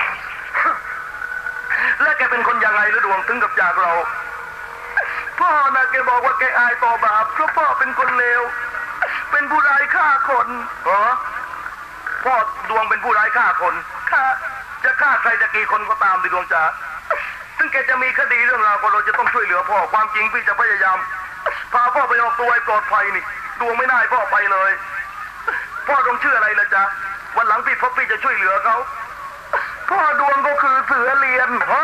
และแกเป็นคนยังไงละดวงถึงกับจากเราพ่อนะแกบอกว่าแกอายต่อบาปเพราะพ่อเป็นคนเลวเป็นผู้ร้ายฆ่าคนเหรอพ่อดวงเป็นผู้ร้ายฆ่าคนฆ่าจะฆ่าใครจะกี่คนก็ตามดิดวงจ๋าซึ่งแกจะมีคดีเรื่องราวคนเราจะต้องช่วยเหลือพ่อความจริงพี่จะพยายามพาพ่อไปออกตัวให้ปลอดภัยนี่ดวงไม่น่าให้พ่อไปเลยพ่อดวงชื่ออะไรล่ะจ๊ะวันหลังพี่พบพี่จะช่วยเหลือเขาพ่อดวงก็คือเสือเลียนฮะ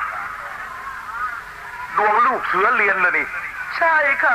ดวงลูกเสือเลียนเลยนี่ใช่ค่ะ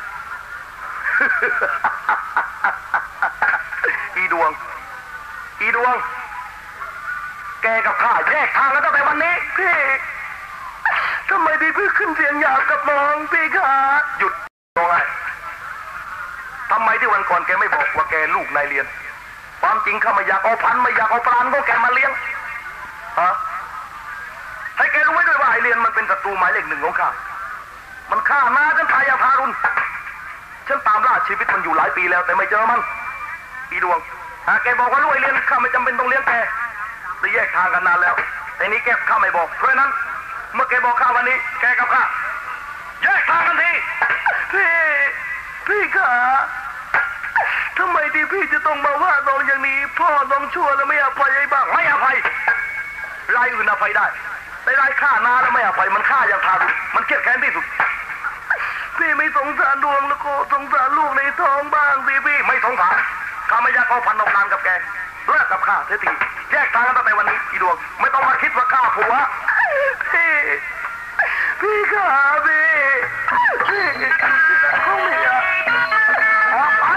อีดวงอีดวงแกกับข้าแยกทางกันตั้งแต่วันนี้พี่ทำไมพี่พี่ขึ้นเสียงหยาบกับน้องพี่คะหยุดน้องไอ้ทำไมที่วันก่อนแกไม่บอกว่าแกลูกนายเรียนความจริงข้าไม่อยากเอาพันไม่อยากเอาปราณก็แกมาเลี้ยงฮะให้แกรู้ไว้ด้วยว่าไอเรียนมันเป็นศัตรูหมายเลขหนึ่งของข้ามันฆ่ามาจนทายาทารุณฉันตามล่าชีวิตมันอยู่หลายปีแล้วแต่ไม่เจอมันอีดวงหากแกบอกว่าลูกไอเรียนข้าไม่จำเป็นต้องเลี้ยงแกได้แยกทางกันนานแล้วแต่นี้แกข้าไม่บอกเพราะนั้นเมื่อแกบอกข้าวันนี้แกกับข้าแยกทางกันทีพี่พี่ขาทำไมที่พี่จะต้องมาว่าน้องอย่างนี้พ่อน้องชั่วแล้วไม่อภัยให้บ้างไม่อภัยรายอื่นอภัยได้แต่รายฆ่านาแล้วไม่อภัยมันฆ่าอย่างทารุณมันเครียดแค้นที่สุดพี่ไม่สงสารดวงแล้วก็สงสารลูกในท้องบ้างสิพี่ไม่สงสารข้าไม่อยากเอาพันนกนางกับแกเลิกกับข้าเสียทีแยกทางกันตั้งแต่วันนี้อีดวงไม่ต้องมาคิดว่าข้าผัวพี่พี่ข้าพี่พี่เขาไม่อยากออกไป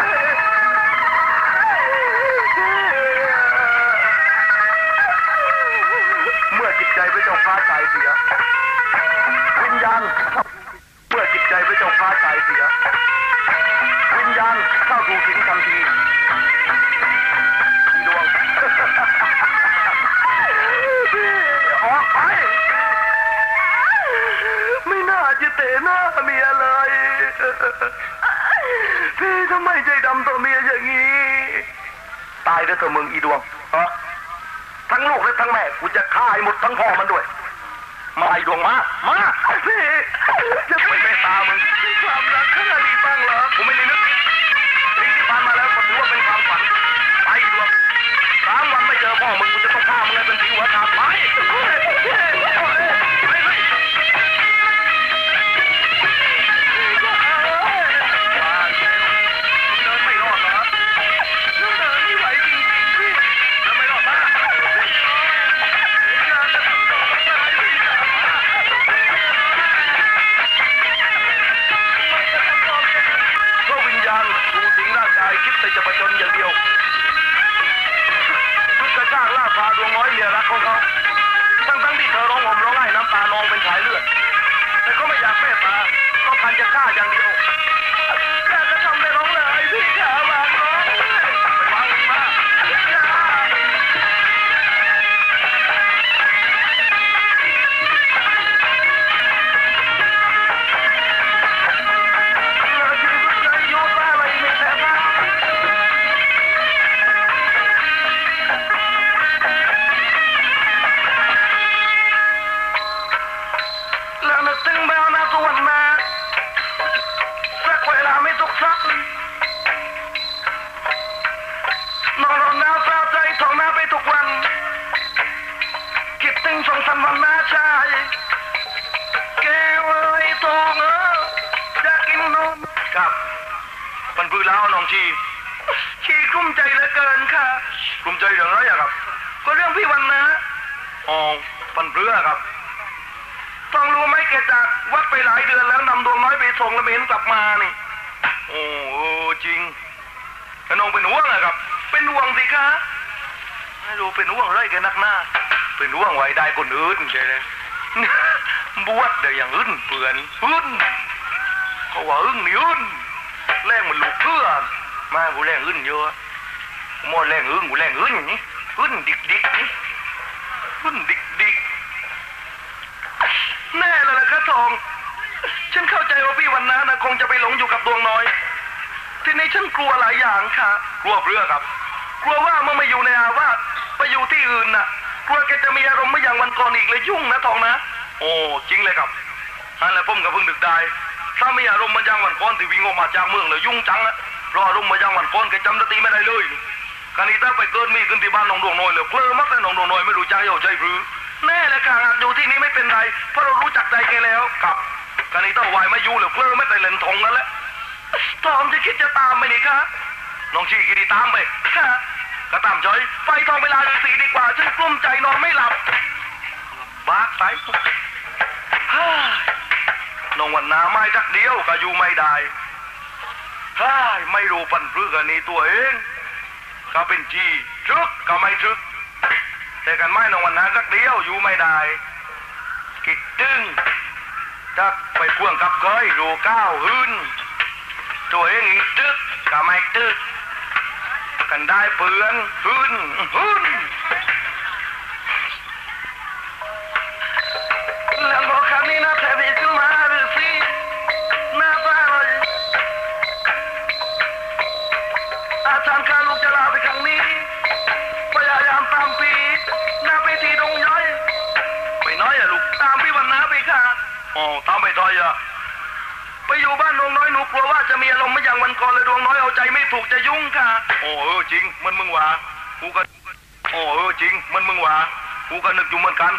เมื่อจิตใจพระเจ้าฟ้าใจเสียวิญญาณเมื่อจิตใจพระเจ้าฟ้าใจเสียวิญญาณเข้าสู่สิงทันทีอีดวงออกไปไม่น่าจะเตะหน้าเมียเลยพี่ทำไมใจดำต่อเมียอย่างนี้ตายด้วยเถอะมึงอีดวงฮะทั้งลูกและทั้งแม่กูจะฆ่าให้หมดทั้งพ่อมันด้วยมาอีดวงมามาพี่จะไม่ไปตามึงความรักขนาดนี้บ้างเหรอกูไม่ได้นึกสิ่งที่ผ่านมาแล้วก็ถือว่าเป็นความฝันไปอีดวงสามวันไม่เจอพ่อมึงกูจะต้องฆ่ามึงให้เป็นผีหัวขาดไปจะประจนอย่างเดียวทุกกระชากล่าพาดวงน้อยเมียรักของเขาทั้งทั้งที่เธอร้องห่มร้องไห้น้ำตานองเป็นสายเลือดแต่ก็ไม่อยากเมตตาต้องการจะฆ่าอย่างเดียวแค่จะทำได้ร้องเลยพี่ขาวางน้องไปวางมามันพื้นแล้วน้องชีชีกลุ้มใจเหลือเกินค่ะกลุ้มใจเรื่องอะไรอะครับก็เรื่องพี่วันนะอ๋อปันเพื่อครับต้องรู้ไหมแกจากวัดไปหลายเดือนแล้วนำดวงน้อยไปส่งแล้วไม่เห็นกลับมานี่โอ้จริงแต่น้องเป็นห่วงอะครับเป็นห่วงสิคะไม่รู้เป็นห่วงอะไรกันนักหน้าเป็นห่วงไว้ได้คนอื่นใช่ไหมบวชเดี๋ยวอย่างอื่นเปื่อนอื่นเขาว่าอึ้งนี่อึ้นแรงมันลูกเพื่อนมากูแรงอึ้นเยอะกูมอแรงอึ้งกูแรงอึ้นอย่างนี้อึ้นดิกดิกนี่อึ้นดิกดิกแน่เลยนะครับทองฉันเข้าใจว่าพี่วันนั้นนะคงจะไปหลงอยู่กับดวงน้อยทีนี้ฉันกลัวหลายอย่างค่ะกลัวเพื่อครับกลัวว่าเมื่อมาอยู่ในอาวาสไปอยู่ที่อื่นน่ะกลัวแกจะมีอารมณ์ไม่อย่างวันก่อนอีกเลยยุ่งนะทองนะโอ้จริงเลยครับอันนั้นผมกับเพิ่งดึกได้ถ้ามีอารมณ์มาอย่างวันก่อนที่วิ่งออกมาจากเมืองเลยยุ่งจังนะรออารมณ์มาอย่างวันก่อนแกจำนาทีไม่ได้เลยการนี้ถ้าไปเกิดมีขึ้นที่บ้านน้องดวงน้อยเลยเพลิมักแต่น้องดวงน้อยไม่รู้จักเอาใจหรือแน่เลยค่ะอยู่ที่นี้ไม่เป็นไรเพราะเรารู้จักใจแกแล้วกับการนี้ต้องวายมาอยู่เลยเพลิไม่แต่เล่นทงนั่นแหละตอมจะคิดจะตามไปนี่คะน้องชีคิดดีตามไปค่ะก็ตามใจไฟทองเวลาฤาษีดีกว่าฉันกลุ้มใจนอนไม่หลับบ้าไปน้องวันนาไม่จักเดียวก็อยู่ไม่ได้ฮ่าไม่รู้ปันปลื้กันนี้ตัวเองก็เป็นจีทรึกก็ไม่ทรึกแต่กันไม่น้องวันนาจักเดียวอยู่ไม่ได้กิดตึงจักไปพ่วงกับเคยรูก้าวหืนตัวเองอีกตึกก็ไม่ตึกกันได้เปือนหืนหืนแล้วบอกคำนี้นะแทบจะขึ้นมาหรือสิหน้าบ้าเลยอาจารย์การลูกจะลาไปครั้งนี้พยายามตามปีหน้าไปทีดงย้อยไปน้อยอะลูกตามพี่วันน้าไปค่ะอ๋อตามไปต่อยอะไปอยู่บ้านดวงน้อยหนูกลัวว่าจะมีอารมณ์ไม่อย่างวันก่อนเลยดวงน้อยเอาใจไม่ถูกจะยุ่งค่ะโอ้เออจริงมันมึงว่ากูก็โอ้เออจริงมันมึงว่ากูก็นึกอยู่เหมือนกันแ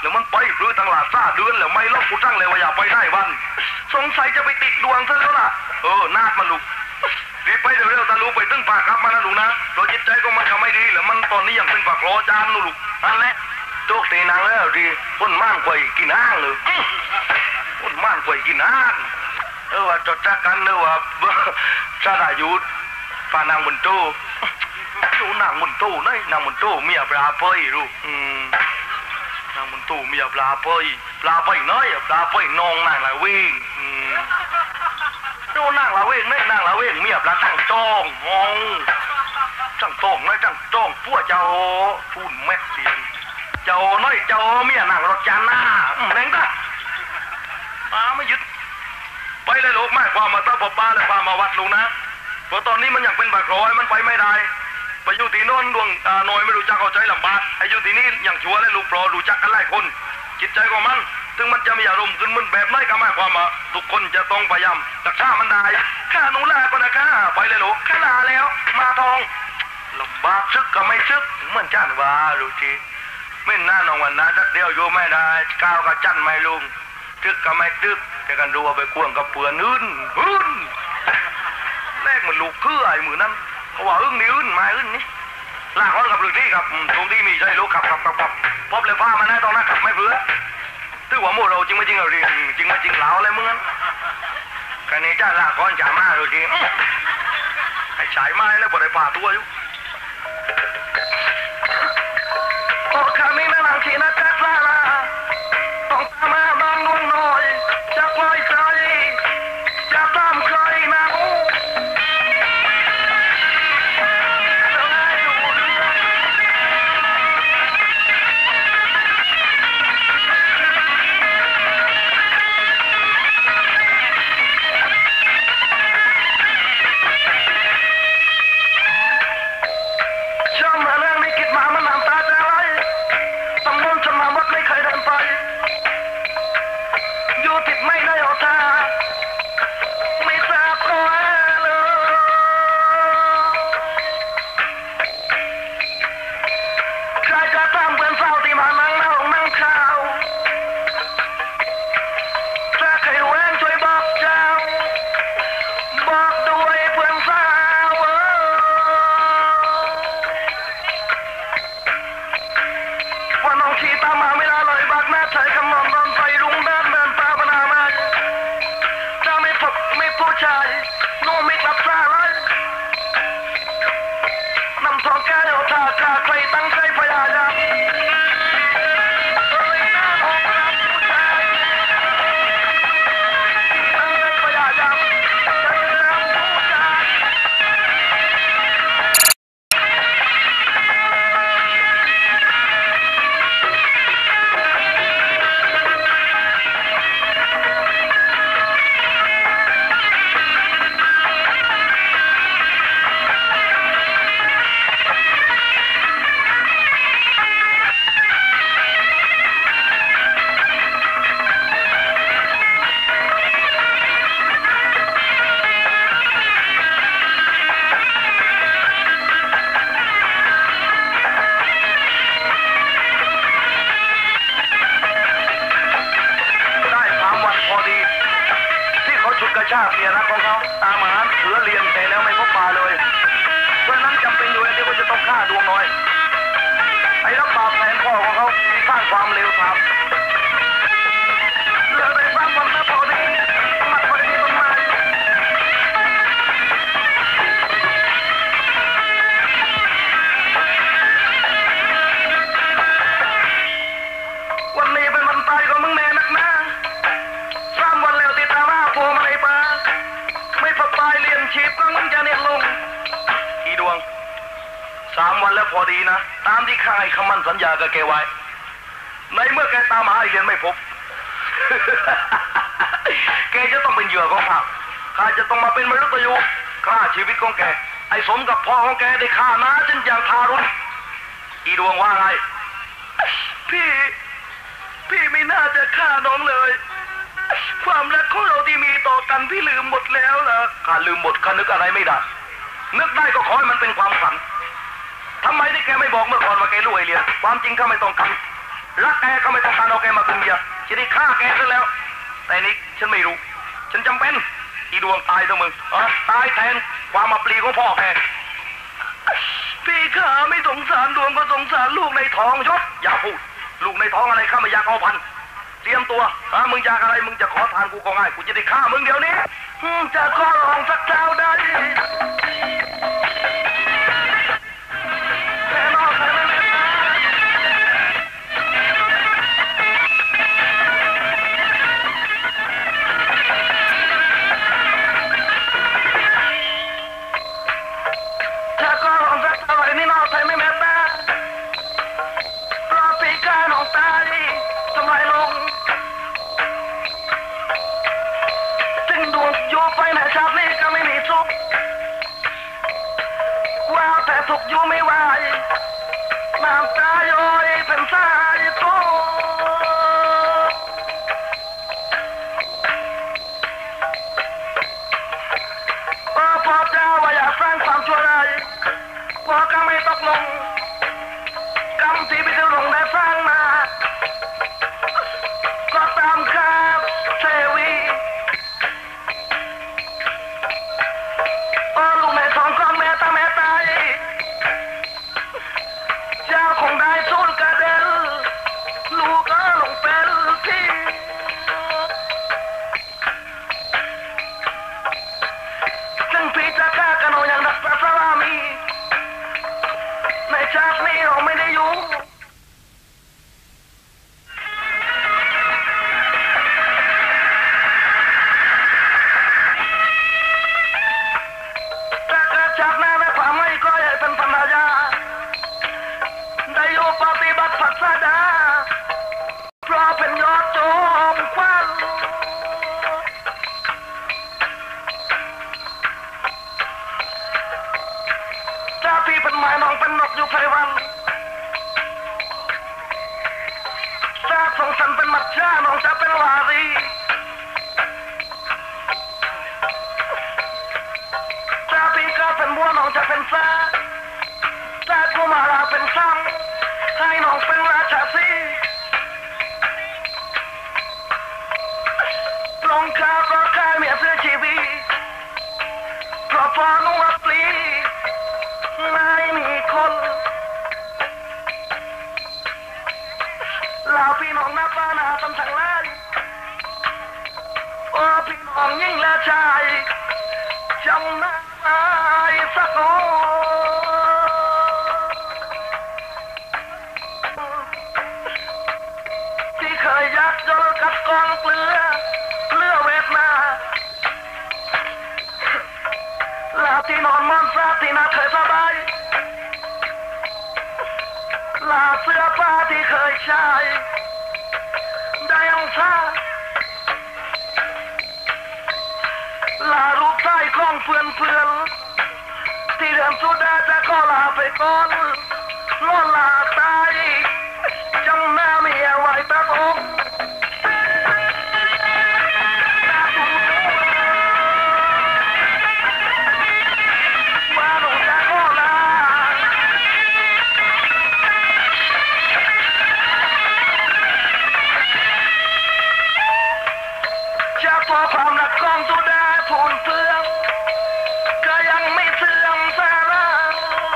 แล้วมันไปหรือตั้งหลาซ่าเดือนแล้วไม่ลบกูตั้งเลยว่าอย่าไปได้วันสงสัยจะไปติดดวงซะแล้วล่ะเออนาดมันลูกรีบไปเร็วๆตาลูกไปตึ้งปากครับมานะลูกนะเราจิตใจก็มันก็ไม่ดีแล้วมันตอนนี้ยังเป็นปากรอจานนู่ลูกนั่นแหละโจกตีนางแล้วดีคนม่านกวยกินห้างเลยคนม่านกวยกินห้างเออว่าจดจักกันเลยว่าชาดายุทธพานางบุญโตดูนางบุญโตนี่นางบุญโตเมียปลาเปยรู้อืมนางบุญโตเมียปลาเปยปลาเปยน้อยปลาเปยนองนางละวิ่งอืมดูนางละวิ่งนี่นางละวิ่งเมียปลาตั้งจ้องมองตั้งจ้องน้อยตั้งจ้องพวกเจ้าทุนเม็ดเสียนเจ้าน้อยเจ้าเมียนางรถจานหน้าแรงตาป้าไม่ยึดไปเลยลูกไม่ความมาต้าปป้าเลยความมาวัดลูกนะเพราะตอนนี้มันอยากเป็นบากร้อยมันไปไม่ได้ไปอยู่ที่โน่นดวงตาหน่อยไม่รู้จักเข้าใจลำบากไอ้อยู่ที่นี่อย่างชัวร์เลยลูกปลอรู้จักกันหลายคนจิตใจของมันถึงมันจะมีอารมณ์ขึ้นมันแบบไหนก็ไม่ความว่าทุกคนจะต้องพยายามรักษามันได้ข้าหนูลาก็นะข้าไปเลยลูกข้าลาแล้วมาทองลำบากซึกก็ไม่ซึกเหมือนจ้านว่าลูกจีไม่น่านองวันนะจักเดียวอยู่ไม่ได้ก้าวกับจันไม่ลุงทึกก็ไม่ทึกแต่กันดูว่าไปควงกับเปลือนอื่นอื่นแรกมันลูกคือไอ้มือนั้นเพราะว่าอึ้งนี่อึ้นมาอึ้นนี่ลากคนกับลูกที่ครับตรงที่มีใช่ลูกขับขับขับขับพบเลยผ้ามานะตรงนั้นขับไม่เบื่อถือว่าโมเราจริงไม่จริงเราดีจริงไม่จริงเหลาอะไรมึงนั้นกันนี้จ้าลากคนจ่ามาเราจริงไอ้ฉายไม้แล้วปวดไอ้ป่าตัวอยู่โอ้คำนี้นะหลังทีนะจักรลาต้องตามมาบางดวงหน่อยจะปล่อยใจจะตามใครนะสามวันแล้วพอดีนะตามที่ข้าให้คำมั่นสัญญากับแกไว้ในเมื่อแกตามหาไอเรียนไม่พบ แกจะต้องเป็นเหยื่อของข้าข้าจะต้องมาเป็นมฤตยูฆ่าชีวิตของแกไอ้สมกับพ่อของแกได้ฆ่านะจนอย่างทารุณอีดวงว่าไงพี่พี่ไม่น่าจะฆ่าน้องเลยความรักของเราที่มีต่อกันพี่ลืมหมดแล้วล่ะข้าลืมหมดข้านึกอะไรไม่ได้นึกได้ก็ขอให้มันเป็นความฝันทำไมที่แกไม่บอกเมื่อก่อนว่าแกรู้ไอเลียนความจริงข้าไม่ต้องการรักแกก็ไม่ต้องการเอาแกมาเป็นเมียจะได้ฆ่าแกซะแล้วแต่นี่ฉันไม่รู้ฉันจำเป็นอีดวงตายเถอะมึงเออตายแทนความมาปลีของพ่อแกพี่ข้าไม่สงสารดวงก็สงสารลูกในท้องยศอย่าพูดลูกในท้องอะไรข้าไม่อยากเอาพันเตรียมตัวถ้ามึงอยากอะไรมึงจะขอทานกูก็ง่ายกูจะได้ฆ่ามึงเดี๋ยวนี้จะขอลองสักเจ้าได้ทุกอยู่ไม่ไหวน้ำตาย้อยเป็นสายโตพอเจ้าว่าอยากสร้างความชั่วร้ายพอก็ไม่ตกลงกรรมที่ไปจะลงได้สร้างมาก็ตามคาบเทวีโอ้ลูกแม่ท้องก้อนแม่ตาแม่ตายเจ้าคงได้สู้กระเด็นลูกก็ลงเป็นที่ซึ่งพี่จะฆ่ากันเอาอย่างรักษาสามีในชาตินี้เราไม่ได้อยู่แต่เกิดจากแม่และความไม่ก็ให้เป็นภรรยาได้อยู่ปฏิบัติศาสนาเพราะเป็นยอดโจมควันถ้าพี่เป็นหมายน้องเป็นนกอยู่ไพรวันถ้าสงสันเป็นมัจฉาน้องจะเป็นวารีถ้าพี่ก็เป็นบัวน้องจะเป็นฟ้าถ้ากุมาราเป็นซ้ำให้น้องเป็นราชสีลงคาเพราะขายเมียเสื้อชีวีเพราะพอนุ่งอัปลีไม่มีคนลาวพี่น้องหน้าป้าหน้าตำสั่งไล่โอ้พี่น้องยิ่งและชายจำได้สักโอที่เคยยักยนกับกองเกลือเลือเวทนาลาที่นอนมอนซาที่น่าเคยสบายลาเสื้อผ้าที่เคยใช้ได้องศาลารูปใต้ของเพื่อนเพื่อนที่เดือนสุดาจะขอลาไปก่อนนอนลาตายจำแม่เมียไว้ตะอกว่าหนูจะขอลาจะพอความรักของสุดาพูนเฟืองก็ยังไม่เสื่อมสลาย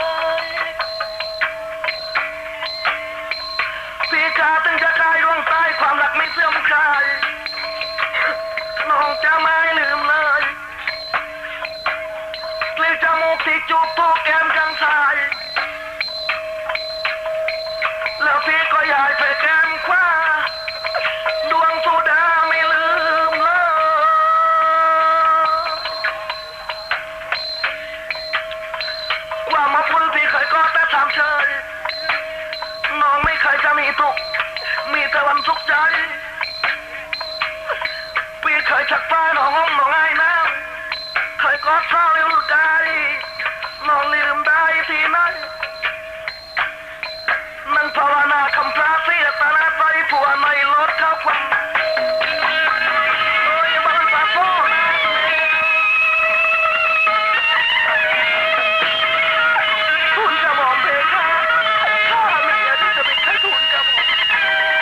พี่กาถึงจะกายดวงตายความรักไม่เสื่อมคลายน้องจะไม่ลืมเลยกลิ้วจมูกที่จูบทุกแก้มข้างซ้ายแล้วพี่ก็ย้ายไปแก้มขวาดวงสุดาไม่ลืมเลยว่ามาพูดพี่เคยก็แต่ถามเฉยน้องไม่เคยจะมีทุกข์มีแต่วันสุขใจพี่เคยชักผ้าน้องห้องน้องไอ้น้ำเคยกอดเศร้าลืมใจน้องลืมได้ที่ไหนนั่นภาวนาคำพระเสียตาลาไปผัวในรถเข้าควันโอ้ยบ้านปากโซ่ทุนกระหม่อมเพคะข้าไม่อยากที่จะเป็นแค่ทุนกระหม่อม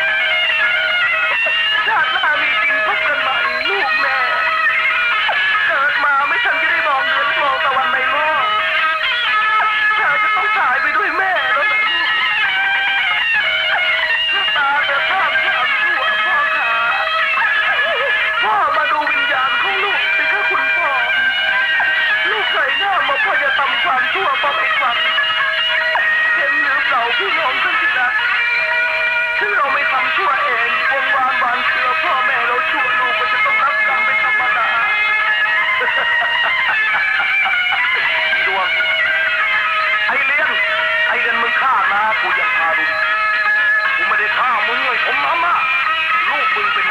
กูยังทารุณกูไม่ได้ฆ่ามึงเลยผมน้ำอ่ะลูกมึงเป็น